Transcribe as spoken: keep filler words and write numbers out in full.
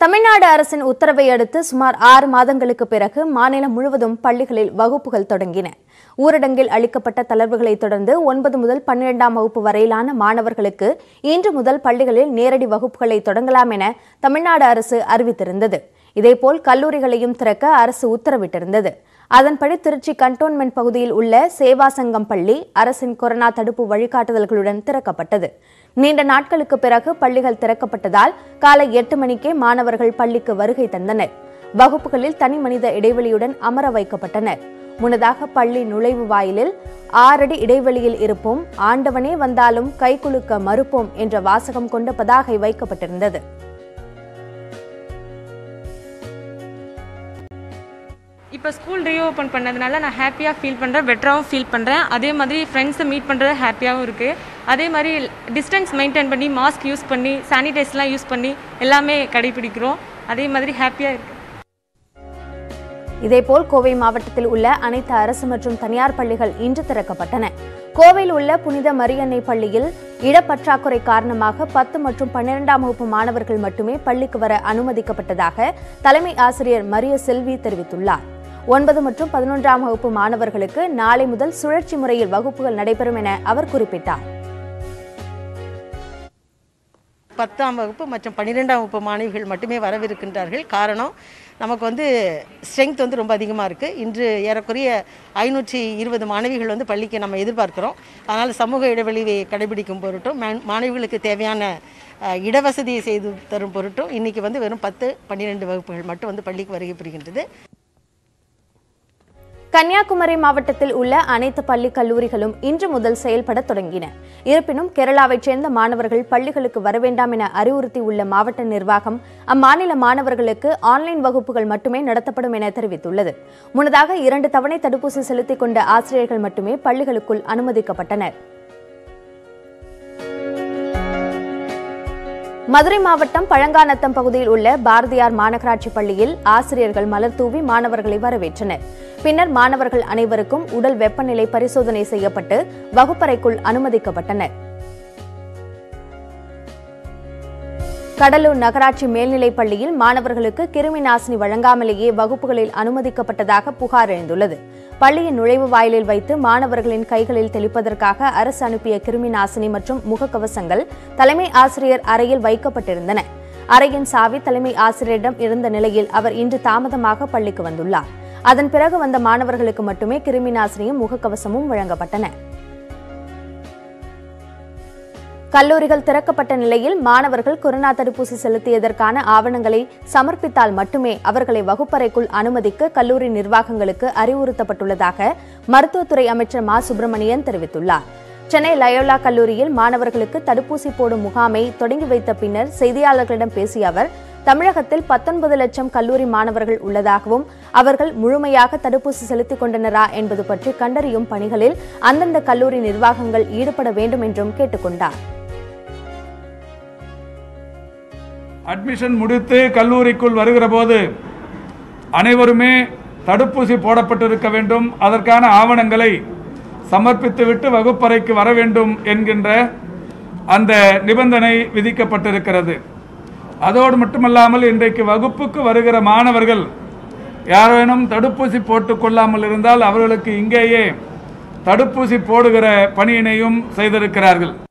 Tamil Nadu அரசின் உத்தரவை அடுத்து சுமார் ஆறு மாதங்களுக்கு பிறகு மாநிலம் முழுவதும் பள்ளிகளில் வகுப்புகள் தொடங்கின. ஊரடங்கில் அளிக்கப்பட்ட தளர்வுகளை தொடர்ந்து ஒன்பது முதல் பன்னிரண்டாம் வகுப்பு வரையிலான மாணவர்களுக்கு இன்று முதல் பள்ளிகளில் நேரடி வகுப்புகளை தொடங்கலாம் என தமிழ்நாடு அரசு அறிவித்திருந்தது. இதேபோல் கல்லூரிகளையும் திறக்க அரசு உத்தரவிட்டிருந்தது. அதன்படி திருச்சி கண்டோன்மென்ட் பகுதியில் உள்ள சேவா சங்கம் பள்ளி அரசின் கொரோனா தடுப்பு வழிகாட்டுதல்களுடன் திறக்கப்பட்டது. நீண்ட நாட்களுக்கு பிறகு பள்ளிகள் திறக்கப்பட்டதால் காலை எட்டு மணிக்கே மாணவர்கள் பள்ளிக்கு வருகை தந்தனர். வகுப்புகளில் தனி மனித இடைவெளியுடன் அமர வைக்கப்பட்டனர். முன்னதாக பள்ளி நுழைவு வாயிலில் ஆறடி இடைவெளியில் இருப்போம், ஆண்டவனே வந்தாலும் கைகுலுக்க மறுப்போம் என்ற வாசகம் கொண்ட பதாகை வைக்கப்பட்டிருந்தது. இப்போ ஸ்கூல் ரீஓப்பன் பண்ணதுனால நான் ஹாப்பியாக ஃபீல் பண்ணுறேன், பெட்டராகவும் ஃபீல் பண்ணுறேன். அதே மாதிரி ஃப்ரெண்ட்ஸை மீட் பண்ணுறது ஹாப்பியாகவும் இருக்குது. அதே மாதிரி டிஸ்டன்ஸ் மெயின்டைன் பண்ணி மாஸ்க் யூஸ் பண்ணி சானிடைஸ்லாம் யூஸ் பண்ணி எல்லாமே கடைபிடிக்கிறோம். அதே மாதிரி ஹாப்பியாக இருக்குது. இதேபோல் கோவை மாவட்டத்தில் உள்ள அனைத்து அரசு மற்றும் தனியார் பள்ளிகள் இன்று திறக்கப்பட்டன. கோவையில் உள்ள புனித மரியன்னை பள்ளியில் இடப்பற்றாக்குறை காரணமாக பத்து மற்றும் பன்னிரண்டாம் வகுப்பு மாணவர்கள் மட்டுமே பள்ளிக்கு வர அனுமதிக்கப்பட்டதாக தலைமை ஆசிரியர் மரிய செல்வி தெரிவித்துள்ளார். ஒன்பது மற்றும் பதினொன்றாம் வகுப்பு மாணவர்களுக்கு நாளை முதல் சுழற்சி முறையில் வகுப்புகள் நடைபெறும் என அவர் குறிப்பிட்டார். பத்தாம் வகுப்பு மற்றும் பன்னிரெண்டாம் வகுப்பு மாணவிகள் மட்டுமே வரவிருக்கின்றார்கள். காரணம், நமக்கு வந்து ஸ்ட்ரென்த் வந்து ரொம்ப அதிகமாக இருக்குது. இன்று ஏறக்குறைய ஐநூற்றி இருபது மாணவிகள் வந்து பள்ளிக்கு நம்ம எதிர்பார்க்கிறோம். அதனால் சமூக இடைவெளியை கடைபிடிக்கும் பொருட்டும் மாணவிகளுக்கு தேவையான இடவசதியை செய்து தரும் பொருட்டும் இன்றைக்கி வந்து வெறும் பத்து பன்னிரெண்டு வகுப்புகள் மட்டும் வந்து பள்ளிக்கு வருகை புரிகின்றது. கன்னியாகுமரி மாவட்டத்தில் உள்ள அனைத்து பள்ளி கல்லூரிகளும் இன்று முதல் செயல்பட தொடங்கின. இருப்பினும் கேரளாவைச் சேர்ந்த மாணவர்கள் பள்ளிகளுக்கு வரவேண்டாம் என அறிவுறுத்தியுள்ள மாவட்ட நிர்வாகம் அம்மாநில மாணவர்களுக்கு ஆன்லைன் வகுப்புகள் மட்டுமே நடத்தப்படும் என தெரிவித்துள்ளது. முன்னதாக இரண்டு தவணை தடுப்பூசி செலுத்திக் கொண்ட ஆசிரியர்கள் மட்டுமே பள்ளிகளுக்குள் அனுமதிக்கப்பட்டனர். மதுரை மாவட்டம் பழங்காநத்தம் பகுதியில் உள்ள பாரதியார் மாநகராட்சி பள்ளியில் ஆசிரியர்கள் மலர் தூவி மாணவர்களை வரவேற்றனர். பின்னர் மாணவர்கள் அனைவருக்கும் உடல் வெப்பநிலை பரிசோதனை செய்யப்பட்டு வகுப்பறைக்குள் அனுமதிக்கப்பட்டனர். கடலூர் நகராட்சி மேல்நிலைப் பள்ளியில் மாணவர்களுக்கு கிருமி நாசினி வழங்காமலேயே வகுப்புகளில் அனுமதிக்கப்பட்டதாக புகார் எழுந்துள்ளது. பள்ளியின் நுழைவு வாயிலில் வைத்து மாணவர்களின் கைகளில் தெளிப்பதற்காக அரசு அனுப்பிய கிருமி நாசினி மற்றும் முகக்கவசங்கள் தலைமை ஆசிரியர் அறையில் வைக்கப்பட்டிருந்தன. அறையின் சாவி தலைமை ஆசிரியரிடம் இருந்த நிலையில் அவர் இன்று தாமதமாக பள்ளிக்கு வந்துள்ளார். அதன் பிறகு வந்த மாணவர்களுக்கு மட்டுமே கிருமி நாசினியும் முகக்கவசமும் வழங்கப்பட்டன. கல்லூரிகள் திறக்கப்பட்ட நிலையில் மாணவர்கள் கொரோனா தடுப்பூசி செலுத்தியதற்கான ஆவணங்களை சமர்ப்பித்தால் மட்டுமே அவர்களை வகுப்பறைக்குள் அனுமதிக்க கல்லூரி நிர்வாகங்களுக்கு அறிவுறுத்தப்பட்டுள்ளதாக மருத்துவத்துறை அமைச்சர் மா சுப்பிரமணியன் தெரிவித்துள்ளார். சென்னை லயோலா கல்லூரியில் மாணவர்களுக்கு தடுப்பூசி போடும் முகாமை தொடங்கி வைத்த பின்னர் செய்தியாளர்களிடம் பேசிய அவர், தமிழகத்தில் பத்தொன்பது லட்சம் கல்லூரி மாணவர்கள் உள்ளதாகவும் அவர்கள் முழுமையாக தடுப்பூசி செலுத்திக் கொண்டனரா என்பது பற்றி கண்டறியும் பணிகளில் அந்தந்த கல்லூரி நிர்வாகங்கள் ஈடுபட வேண்டும் என்றும் கேட்டுக் கொண்டார். அட்மிஷன் முடித்து கல்லூரிக்குள் வருகிற போது அனைவருமே தடுப்பூசி போடப்பட்டிருக்க வேண்டும், அதற்கான ஆவணங்களை சமர்ப்பித்துவிட்டு வகுப்பறைக்கு வர வேண்டும் என்கின்ற அந்த நிபந்தனை விதிக்கப்பட்டிருக்கிறது. அதோடு மட்டுமல்லாமல் இன்றைக்கு வகுப்புக்கு வருகிற மாணவர்கள் யாரேனும் தடுப்பூசி போட்டுக் கொள்ளாமல் இருந்தால் அவர்களுக்கு இங்கேயே தடுப்பூசி போடுகிற பணியினையும் செய்திருக்கிறார்கள்.